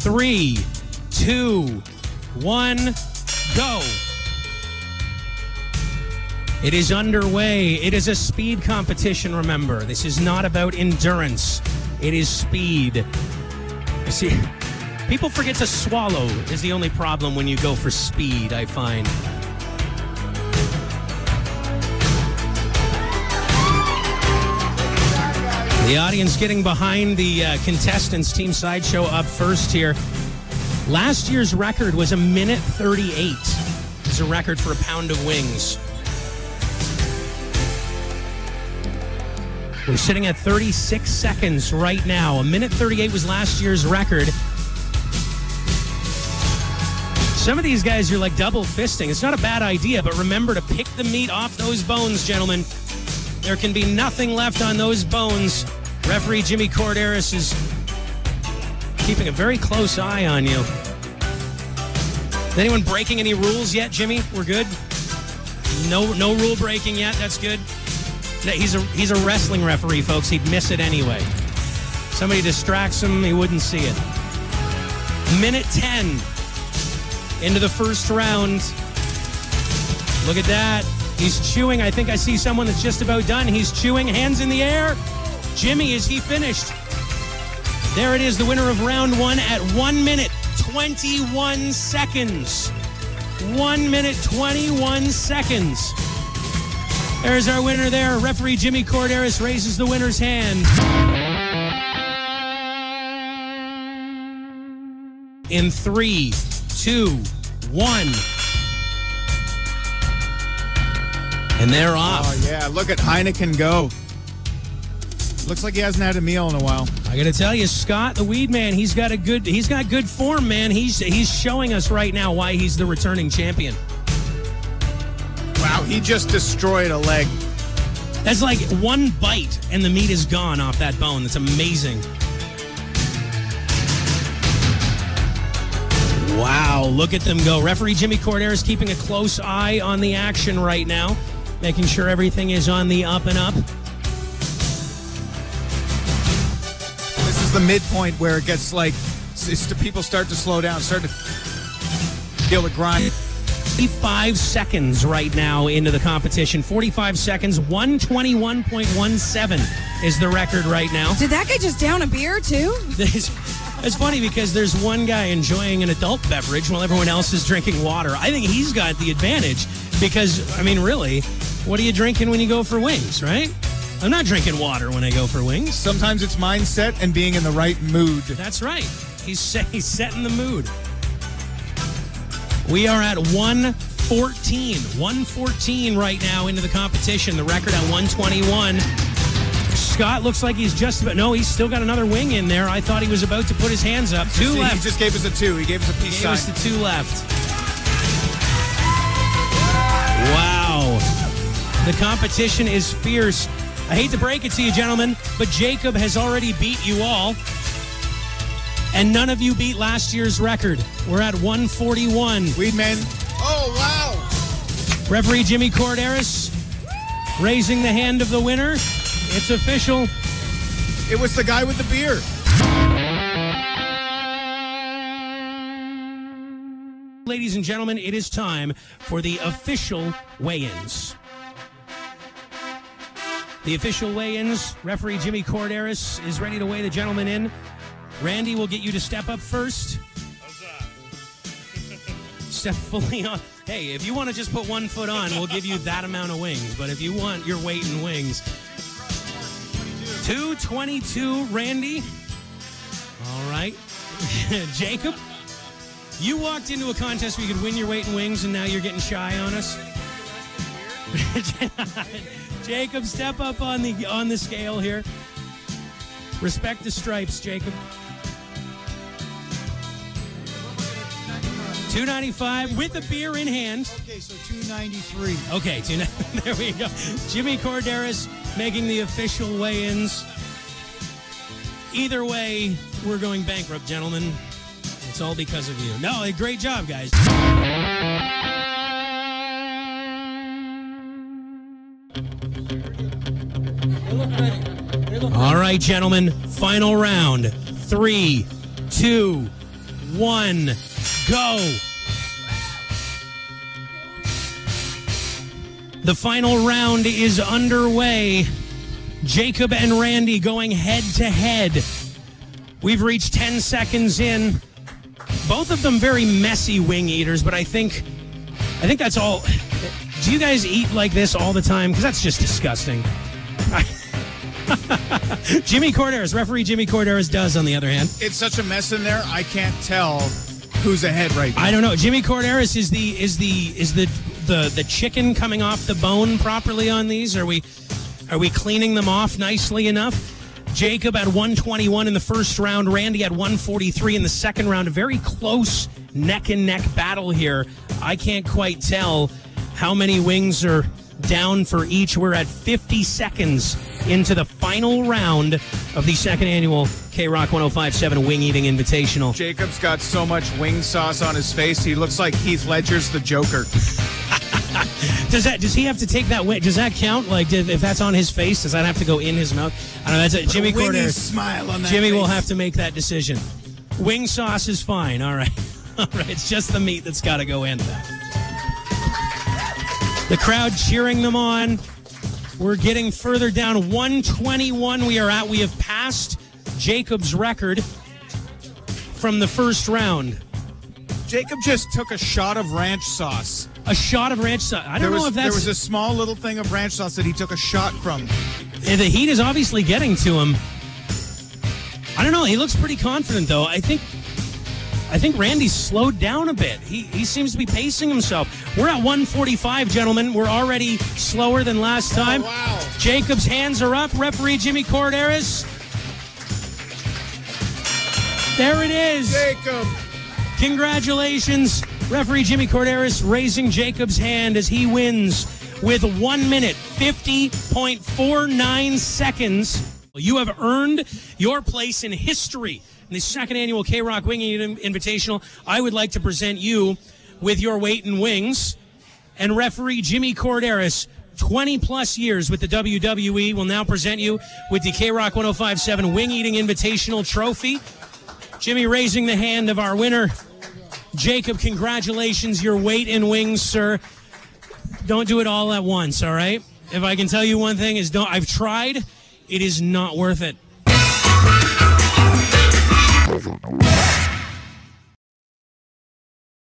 3, 2, 1, go. It is underway. It is a speed competition, remember. This is not about endurance. It is speed. See, people forget to swallow is the only problem when you go for speed, I find. The audience getting behind the contestants. Team Sideshow up first here. Last year's record was 1:38. It's a record for a pound of wings. We're sitting at 36 seconds right now. 1:38 was last year's record. Some of these guys are like double fisting. It's not a bad idea, but remember to pick the meat off those bones, gentlemen. There can be nothing left on those bones. Referee Jimmy Corderis is keeping a very close eye on you. Is anyone breaking any rules yet, Jimmy? We're good? No rule breaking yet. That's good. He's a wrestling referee, folks. He'd miss it anyway. Somebody distracts him, he wouldn't see it. 1:10 into the first round. Look at that. He's chewing. I think I see someone that's just about done. He's chewing. Hands in the air. Jimmy, is he finished? There it is, the winner of round one at 1 minute, 21 seconds. 1 minute, 21 seconds. There's our winner there. Referee Jimmy Corderis raises the winner's hand. In 3, 2, 1. And they're off. Oh, yeah. Look at Heineken go. Looks like he hasn't had a meal in a while. I got to tell you, Scott, the weed man, he's got good form, man. He's showing us right now why he's the returning champion. Wow, he just destroyed a leg. That's like one bite and the meat is gone off that bone. That's amazing. Wow, look at them go. Referee Jimmy Corderis keeping a close eye on the action right now, making sure everything is on the up and up. This is the midpoint where it gets like, people start to slow down, start to feel the grind. 45 seconds right now into the competition. 45 seconds, 121.17 is the record right now. Did that guy just down a beer too? It's funny because there's one guy enjoying an adult beverage while everyone else is drinking water. I think he's got the advantage because, I mean, really, what are you drinking when you go for wings, right? I'm not drinking water when I go for wings. Sometimes it's mindset and being in the right mood. That's right. He's setting the mood. We are at 114 right now into the competition. The record at 121. Scott looks like he's just about... No, he's still got another wing in there. I thought he was about to put his hands up. Two left. He just gave us a 2. He gave us a peace sign. He gave us the 2 left. Wow. The competition is fierce. I hate to break it to you, gentlemen, but Jacob has already beat you all. And none of you beat last year's record. We're at 141. Weedman. Oh, wow. Referee Jimmy Corderis raising the hand of the winner. It's official. It was the guy with the beer. Ladies and gentlemen, it is time for the official weigh-ins. The official weigh-ins. Referee Jimmy Corderis is ready to weigh the gentleman in. Randy will get you to step up first. How's that? Step fully on. Hey, if you want to just put 1 foot on, we'll give you that amount of wings. But if you want your weight in wings. 222, Randy. All right. Jacob, you walked into a contest where you could win your weight in wings, and now you're getting shy on us. Jacob, step up on the scale here. Respect the stripes, Jacob. 295 with a beer in hand. Okay, so 293. Okay, there we go. Jimmy Corderis making the official weigh-ins. Either way, we're going bankrupt, gentlemen. It's all because of you. No, great job, guys. All right, gentlemen. Final round. 3, 2, 1, go. The final round is underway. Jacob and Randy going head to head. We've reached 10 seconds in. Both of them very messy wing eaters, but I think that's all. Do you guys eat like this all the time? Because that's just disgusting. Jimmy Corderas, referee Jimmy Corderas does, on the other hand. It's such a mess in there, I can't tell who's ahead right now. I don't know. Jimmy Corderas is the chicken coming off the bone properly on these? Are we cleaning them off nicely enough? Jacob at 121 in the first round. Randy at 143 in the second round. A very close neck-and-neck battle here. I can't quite tell how many wings are down for each. We're at 50 seconds into the final round of the second annual K-Rock 105.7 Wing Eating Invitational. Jacob's got so much wing sauce on his face, he looks like Heath Ledger's the Joker. Does he have to take that? Does that count? Like, if that's on his face, does that have to go in his mouth? I don't know. That's a Jimmy Corderas. Smile on that Jimmy face. will have to make that decision. Wing sauce is fine. All right. All right. It's just the meat that's got to go in. The crowd cheering them on. We're getting further down. 121 we are at. We have passed Jacob's record from the first round. Jacob just took a shot of ranch sauce. A shot of ranch sauce. I don't know if that's... There was a small little thing of ranch sauce that he took a shot from. The heat is obviously getting to him. I don't know. He looks pretty confident, though. I think Randy's slowed down a bit. He seems to be pacing himself. We're at 145, gentlemen. We're already slower than last time. Oh, wow. Jacob's hands are up. Referee Jimmy Corderas. There it is. Jacob. Congratulations. Referee Jimmy Corderas raising Jacob's hand as he wins with 1 minute, 50.49 seconds. You have earned your place in history. In the second annual K-Rock Wing Eating Invitational, I would like to present you with your weight in wings. And referee Jimmy Corderas, 20-plus years with the WWE, will now present you with the K-Rock 105.7 Wing Eating Invitational Trophy. Jimmy raising the hand of our winner. Jacob, congratulations. Your weight in wings, sir. Don't do it all at once, all right? If I can tell you one thing, is don't. I've tried. It is not worth it.